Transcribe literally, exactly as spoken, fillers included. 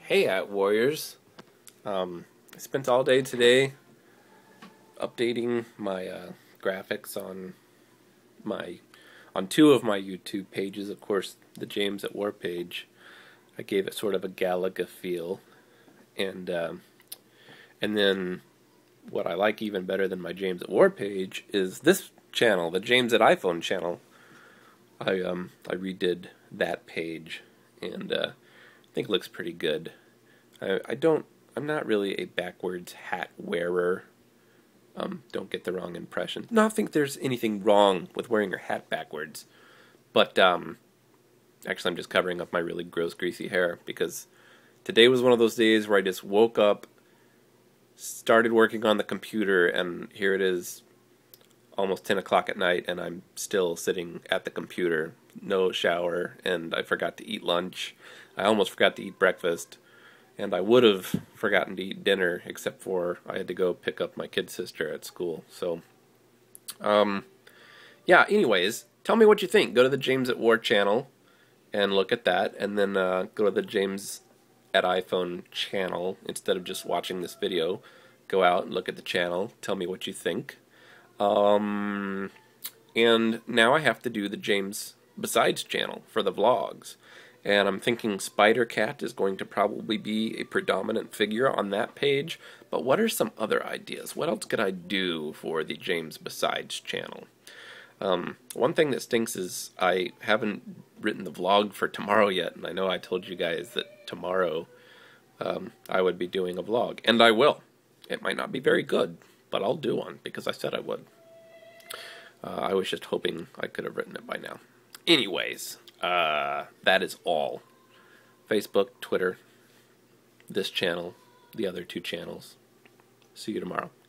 Hey, At Warriors. Um, I spent all day today updating my uh, graphics on my on two of my YouTube pages. Of course, the James at War page, I gave it sort of a Galaga feel, and um, and then what I like even better than my James at War page is this channel, the James at iPhone channel. I um I redid that page, and uh, I think it looks pretty good. I, I don't. I'm not really a backwards hat wearer. Um, don't get the wrong impression. No, I don't think there's anything wrong with wearing your hat backwards. But um, actually, I'm just covering up my really gross, greasy hair because today was one of those days where I just woke up, started working on the computer, and here it is, almost ten o'clock at night, and I'm still sitting at the computer. No shower, and I forgot to eat lunch. I almost forgot to eat breakfast. And I would have forgotten to eat dinner, except for I had to go pick up my kid sister at school. So, um, yeah, anyways, tell me what you think. Go to the James at War channel and look at that, and then uh, go to the James at iPhone channel. Instead of just watching this video, go out and look at the channel. Tell me what you think. Um, and now I have to do the James Besides channel for the vlogs. And I'm thinking Spider-Cat is going to probably be a predominant figure on that page. But what are some other ideas? What else could I do for the James Besides channel? Um, one thing that stinks is I haven't written the vlog for tomorrow yet. And I know I told you guys that tomorrow um, I would be doing a vlog. And I will. It might not be very good, but I'll do one because I said I would. Uh, I was just hoping I could have written it by now. Anyways. Uh, that is all. Facebook, Twitter, this channel, the other two channels. See you tomorrow.